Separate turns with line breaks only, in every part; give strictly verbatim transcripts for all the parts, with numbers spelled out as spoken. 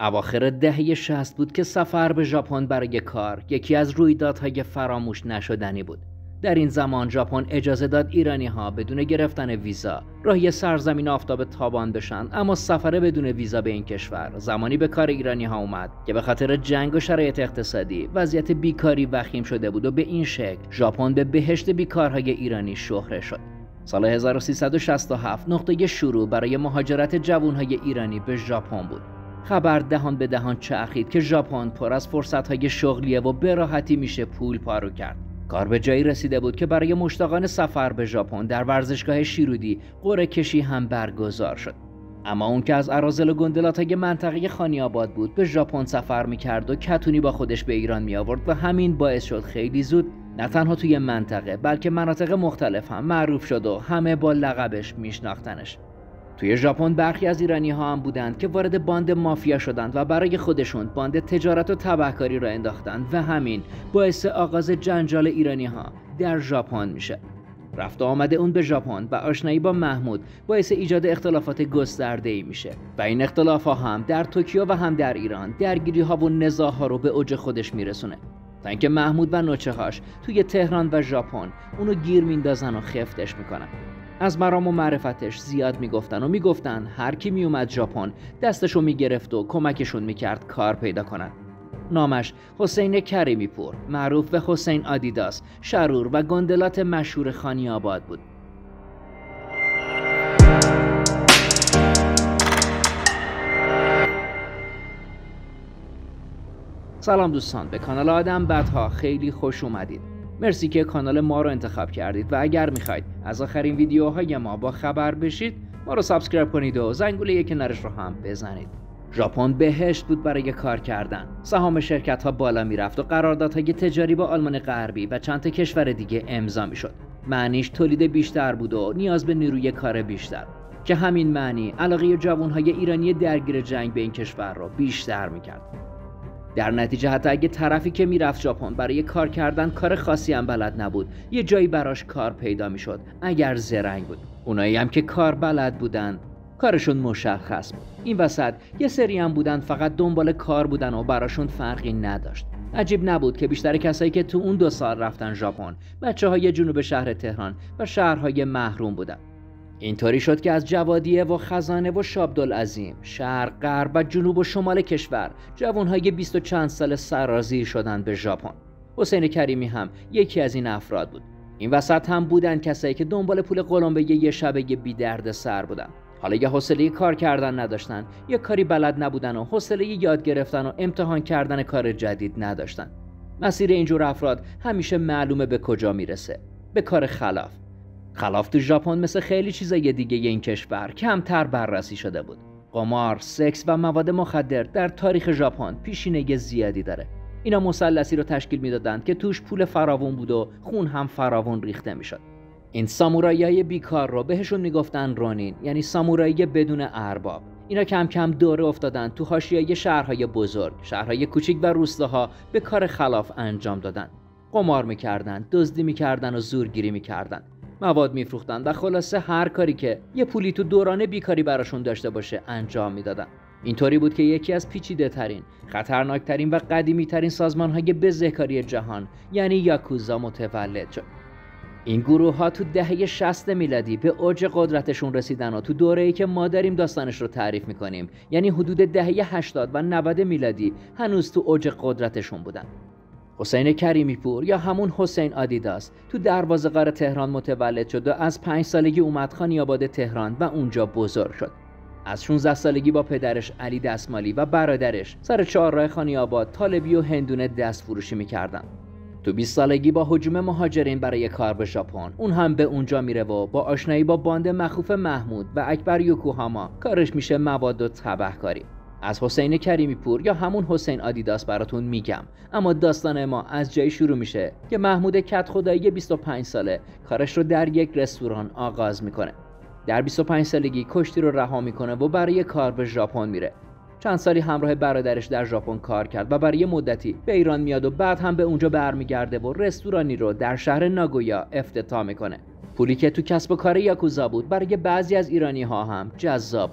اواخر دهه شصت بود که سفر به ژاپن برای کار یکی از رویدادهای فراموش نشدنی بود. در این زمان ژاپن اجازه داد ایرانی‌ها بدون گرفتن ویزا راهی سرزمین آفتاب تابان بشن، اما سفر بدون ویزا به این کشور زمانی به کار ایرانی‌ها اومد که به خاطر جنگ و شرایط اقتصادی وضعیت بیکاری وخیم شده بود و به این شکل ژاپن به بهشت بیکارهای ایرانی شهره شد. سال هزار و سیصد و شصت و هفت نقطه شروع برای مهاجرت جوانهای ایرانی به ژاپن بود. خبر دهان به دهان چرخید که ژاپن پر از فرصت‌های شغلیه و به راحتی میشه پول پارو کرد. کار به جایی رسیده بود که برای مشتاقان سفر به ژاپن در ورزشگاه شیرودی قرعه کشی هم برگزار شد. اما اون که از اراذل و گندلات‌های منطقه خانی‌آباد بود به ژاپن سفر می‌کرد و کتونی با خودش به ایران می‌آورد و همین باعث شد خیلی زود نه تنها توی منطقه بلکه مناطق مختلف هم معروف شد و همه با لقبش میشناختنش. توی ژاپن برخی از ایرانی‌ها هم بودند که وارد باند مافیا شدند و برای خودشون باند تجارت و تبهکاری را انداختند و همین باعث آغاز جنجال ایرانی‌ها در ژاپن میشه. رفت و آمد اون به ژاپن و آشنایی با محمود باعث ایجاد اختلافات گسترده‌ای میشه و این اختلاف‌ها هم در توکیو و هم در ایران درگیری‌ها و نزاع‌ها رو به اوج خودش میرسونه، تا اینکه محمود و نوچه‌هاش توی تهران و ژاپن اونو گیر میندازن و خفتش میکنن. از مرام و معرفتش زیاد میگفتن و میگفتن هر کی میومد ژاپن دستشو میگرفت و کمکشون میکرد کار پیدا کنن. نامش حسین کریمی پور، معروف به حسین آدیداس، شرور و گندلات مشهور خانی‌آباد بود. سلام دوستان، به کانال آدم بدها خیلی خوش اومدید. مرسی که کانال ما رو انتخاب کردید و اگر میخواید از آخرین ویدیوهای ما با خبر بشید ما رو سابسکرایب کنید و زنگوله کنارش رو هم بزنید. ژاپن بهشت بود برای کار کردن. سهام شرکت ها بالا میرفت و قراردادهای تجاری با آلمان غربی و چند تا کشور دیگه امضا میشد. معنیش تولید بیشتر بود و نیاز به نیروی کار بیشتر، که همین معنی علاقه جوانهای ایرانی درگیر جنگ به این کشور رو بیشتر میکرد. در نتیجه حتی اگه طرفی که میرفت ژاپن برای کار کردن کار خاصی هم بلد نبود، یه جایی براش کار پیدا میشد اگر زرنگ بود. اونایی هم که کار بلد بودن کارشون مشخص بود. این وسط یه سری هم بودن فقط دنبال کار بودن و براشون فرقی نداشت. عجیب نبود که بیشتر کسایی که تو اون دو سال رفتن ژاپن بچه‌های جنوب شهر تهران و شهرهای محروم بودن. اینطوری شد که از جوادیه و خزانه و شابدالعظیم، شرق، غرب و جنوب و شمال کشور جوانهای بیست و چند سال سرازیر شدن به ژاپن. حسین کریمی هم یکی از این افراد بود. این وسط هم بودن کسایی که دنبال پول قلمبه یه شبه بی درد سر بودن. حالا یا حوصله کار کردن نداشتن یا کاری بلد نبودن و حوصله یاد گرفتن و امتحان کردن کار جدید نداشتن. مسیر اینجور افراد همیشه معلومه به کجا میرسه، به کار خلاف. خلاف تو ژاپن مثل خیلی چیزای دیگه این کشور کمتر بررسی شده بود. قمار، سکس و مواد مخدر در تاریخ ژاپن پیشینه زیادی داره. اینا مثلثی رو تشکیل میدادند که توش پول فراوون بود و خون هم فراوون ریخته میشد. این سامورایی‌های بیکار رو بهشون میگفتن رونین، یعنی سامورایی بدون ارباب. اینا کم کم دوره افتادن تو حاشیه شهرهای بزرگ، شهرهای کوچیک و روستاها به کار خلاف انجام دادن. قمار میکردن، دزدی میکردن و زورگیری میکردن. مواد میفروختن و خلاصه هر کاری که یه پولی تو دوران بیکاری براشون داشته باشه انجام میدادن. اینطوری بود که یکی از پیچیده ترین، خطرناک ترین و قدیمی ترین سازمان های بزهکاری جهان یعنی یاکوزا متولد شد. این گروه ها تو دهه شصت میلادی به اوج قدرتشون رسیدن و تو دوره‌ای که ما داریم داستانش رو تعریف میکنیم، یعنی حدود دهه هشتاد و نود میلادی، هنوز تو اوج قدرتشون بودن. حسین کریمی پور یا همون حسین آدیداس تو دروازه غار تهران متولد شد و از پنج سالگی اومد خانی‌آباد تهران و اونجا بزرگ شد. از شانزده سالگی با پدرش علی دستمالی و برادرش سر چهارراه خانی‌آباد طالبی و هندونه دست فروشی می‌کردن. تو بیست سالگی با هجوم مهاجرین برای کار به ژاپن اون هم به اونجا میره و با آشنایی با باند مخوف محمود و اکبر یوکوهاما کارش میشه مواد و تبهکاری. از حسین کریمی پور یا همون حسین آدیداس براتون میگم، اما داستان ما از جایی شروع میشه که محمود کت خدایی بیست و پنج ساله کارش رو در یک رستوران آغاز میکنه. در بیست و پنج سالگی کشتی رو رها میکنه و برای کار به ژاپن میره. چند سالی همراه برادرش در ژاپن کار کرد و برای مدتی به ایران میاد و بعد هم به اونجا برمیگرده و رستورانی رو در شهر ناگویا افتتاح میکنه. پولی که تو کسب و کار یاکوزا بود برای بعضی از ایرانی ها هم جذاب بود.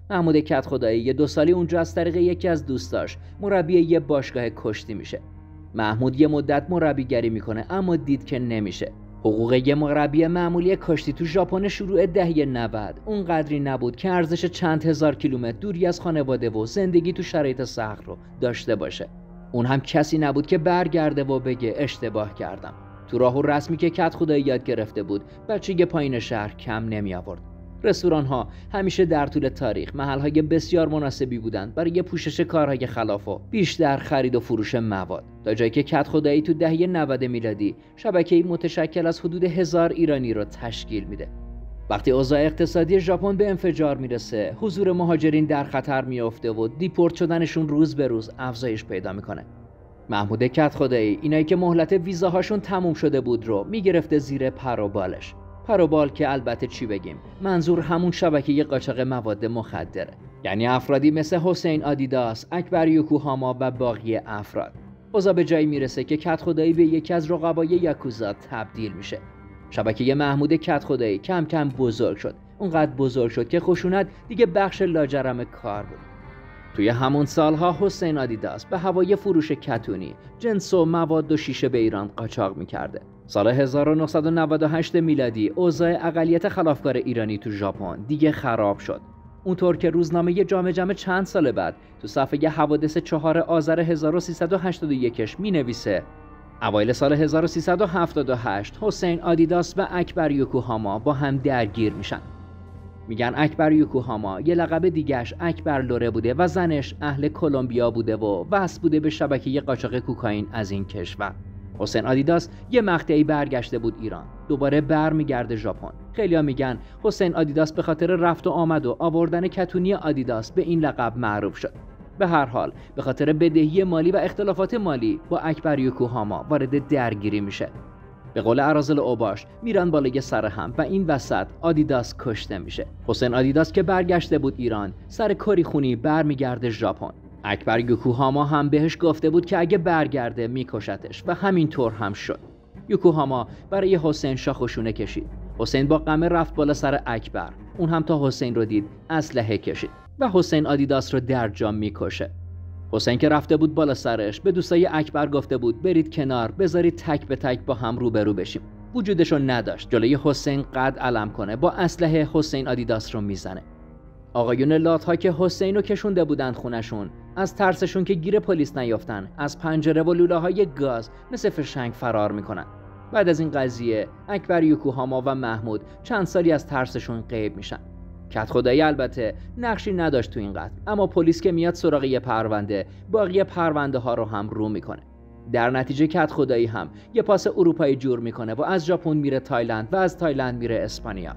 محمود کدخدایی یه دو سالی اونجا از طریق یکی از دوستاش مربی یه باشگاه کشتی میشه. محمود یه مدت مربیگری میکنه اما دید که نمیشه. حقوق یه مربی معمولی کشتی تو ژاپن شروع دهه نود اونقدری نبود که ارزش چند هزار کیلومتر دوری از خانواده و زندگی تو شرایط سخت رو داشته باشه. اون هم کسی نبود که برگرده و بگه اشتباه کردم. تو راهو رسمی که کدخدایی یاد گرفته بود بچگی پایین شهر کم نمی آورد. رستوران ها همیشه در طول تاریخ محل های بسیار مناسبی بودند برای پوشش کارهای خلاف و بیشتر خرید و فروش مواد، تا جایی که کدخدایی تو دهه نود میلادی شبکه‌ای متشکل از حدود هزار ایرانی رو تشکیل میده. وقتی اوضاع اقتصادی ژاپن به انفجار میرسه، حضور مهاجرین در خطر میافته و دیپورت شدنشون روز به روز افزایش پیدا میکنه. محمود کدخدایی اینایی که مهلت ویزاهاشون تموم شده بود رو میگرفته زیر پر و بالش. پر و بال که البته چی بگیم، منظور همون شبکه قاچاق مواد مخدره، یعنی افرادی مثل حسین آدیداس، اکبر یوکوهاما و باقی افراد. اوضاع به جایی میرسه که کدخدایی به یکی از رقبای یاکوزا تبدیل میشه. شبکه محمود کدخدایی کم کم بزرگ شد، اونقدر بزرگ شد که خشونت دیگه بخش لاجرم کار بود. توی همون سالها حسین آدیداس به هوای فروش کتونی، جنس و مواد و شیشه به ایران قاچاق میکرده. سال هزار و نهصد و نود و هشت میلادی اوضاع اقلیت خلافکار ایرانی تو ژاپن دیگه خراب شد. اونطور که روزنامه جامع جمع چند سال بعد تو صفحه حوادث چهار آذر هزار و سیصد و هشتاد و یک می نویسه: اوایل سال هزار و سیصد و هفتاد و هشت حسین آدیداس و اکبر یوکوهاما با هم درگیر میشن. میگن اکبر یوکوهاما یه لقب دیگه‌اش اکبر لوره بوده و زنش اهل کلمبیا بوده و وصل بوده به شبکه قاچاق کوکائین از این کشور. حسین آدیداس یه مقطعی برگشته بود ایران، دوباره برمیگرده ژاپن. خیلی‌ها میگن حسین آدیداس به خاطر رفت و آمد و آوردن کتونی آدیداس به این لقب معروف شد. به هر حال به خاطر بدهی مالی و اختلافات مالی با اکبر یوکوهاما وارد درگیری میشه. به قول اراذل اوباش میرن بالای سر هم و این وسط آدیداس کشته میشه. حسین آدیداس که برگشته بود ایران سر کاری خونی برمیگرده ژاپن. اکبر یوکوهاما هم بهش گفته بود که اگه برگرده میکشتش و همینطور هم شد. یوکوهاما برای حسین شاخ و شونه کشید. حسین با قمه رفت بالا سر اکبر. اون هم تا حسین رو دید اسلحه کشید و حسین آدیداس رو در جا میکشه. حسین که رفته بود بالا سرش به دوستای اکبر گفته بود برید کنار، بذارید تک به تک با هم روبرو بشیم. وجودشو نداشت جلوی حسین قد علم کنه، با اسلحه حسین آدیداس رو میزنه. آقایون لات‌ها که حسین رو کشونده بودن خونشون، از ترسشون که گیر پلیس نیافتن از پنجره و لوله‌های گاز مثل فشنگ فرار میکنن. بعد از این قضیه اکبر یوکوهاما و محمود چند سالی از ترسشون غیب میشن. کدخدایی البته نقشی نداشت تو این قتل، اما پلیس که میاد سراغ یه پرونده، باقی پرونده ها رو هم رو میکنه. در نتیجه کدخدایی هم یه پاس اروپایی جور میکنه و از ژاپن میره تایلند و از تایلند میره اسپانیا.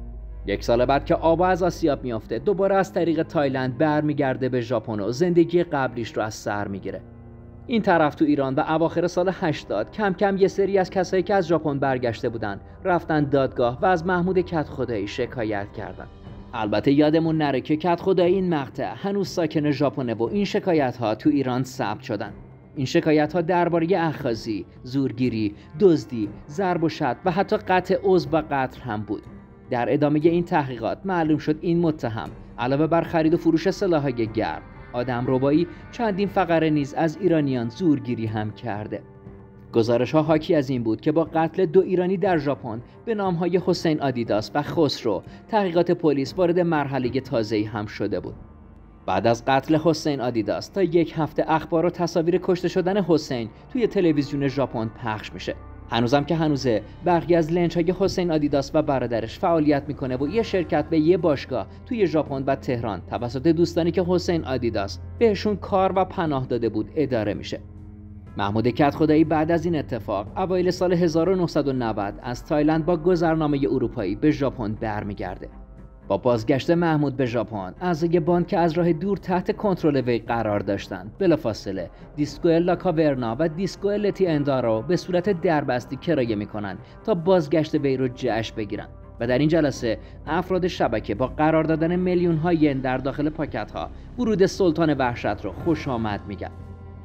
یک سال بعد که آب از آسیاب میافته، دوباره از طریق تایلند برمیگرده به ژاپن و زندگی قبلیش رو از سر میگیره. این طرف تو ایران و اواخر سال هشتاد کم کم یه سری از کسایی که از ژاپن برگشته بودن رفتن دادگاه و از محمود کدخدایی شکایت کردن. البته یادمون نره که کدخدایی این مقطع هنوز ساکن ژاپنه و این شکایت ها تو ایران ثبت شدن. این شکایت ها درباره اخاذی، زورگیری، دزدی، ضرب و شتم و حتی قطع عضو و قتل هم بود. در ادامه این تحقیقات معلوم شد این متهم علاوه بر خرید و فروش سلاح‌های گرم، آدمربایی، چندین فقره نیز از ایرانیان زورگیری هم کرده. گزارش‌ها حاکی از این بود که با قتل دو ایرانی در ژاپن به نام‌های حسین آدیداس و خسرو، تحقیقات پلیس وارد مرحله تازه‌ای هم شده بود. بعد از قتل حسین آدیداس تا یک هفته اخبار و تصاویر کشته شدن حسین توی تلویزیون ژاپن پخش میشه. هنوزم که هنوزه برخی از لنچ‌های حسین آدیداس و برادرش فعالیت میکنه و یه شرکت به یه باشگاه توی ژاپن و تهران توسط دوستانی که حسین آدیداس بهشون کار و پناه داده بود اداره میشه. محمود کدخدایی بعد از این اتفاق اوایل سال هزار و نهصد و نود از تایلند با گذرنامه اروپایی به ژاپن برمیگرده. با بازگشت محمود به ژاپن، اعضای باند که از راه دور تحت کنترل وی قرار داشتند، بلافاصله دیسکو لا کاورنا و دیسکو لتی اندا را به صورت دربستی کرایه میکنند تا بازگشت وی رو جشن بگیرند. و در این جلسه افراد شبکه با قرار دادن میلیون های ین در داخل پاکت ها ورود سلطان وحشت رو خوش آمد میگن.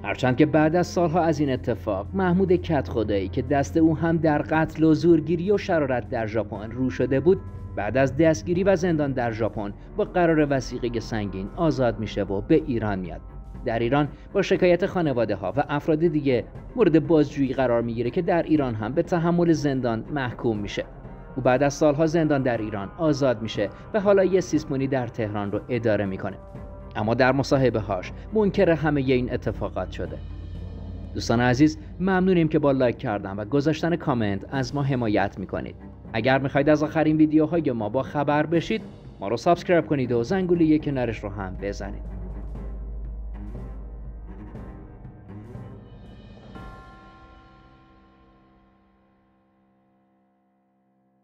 هرچند که بعد از سالها از این اتفاق، محمود کدخدایی که دست او هم در قتل و زورگیری و شرارت در ژاپن رو شده بود، بعد از دستگیری و زندان در ژاپن با قرار وثیقه سنگین آزاد میشه و به ایران میاد. در ایران با شکایت خانواده ها و افراد دیگه مورد بازجویی قرار میگیره که در ایران هم به تحمل زندان محکوم میشه. او بعد از سالها زندان در ایران آزاد میشه و حالا یه سیسمونی در تهران رو اداره میکنه. اما در مصاحبه هاش منکر همه این اتفاقات شده. دوستان عزیز، ممنونیم که با لایک کردن و گذاشتن کامنت از ما حمایت میکنید. اگر میخواید از آخرین ویدیوهای ما با خبر بشید، ما رو سابسکرایب کنید و زنگوله کنارش رو هم بزنید.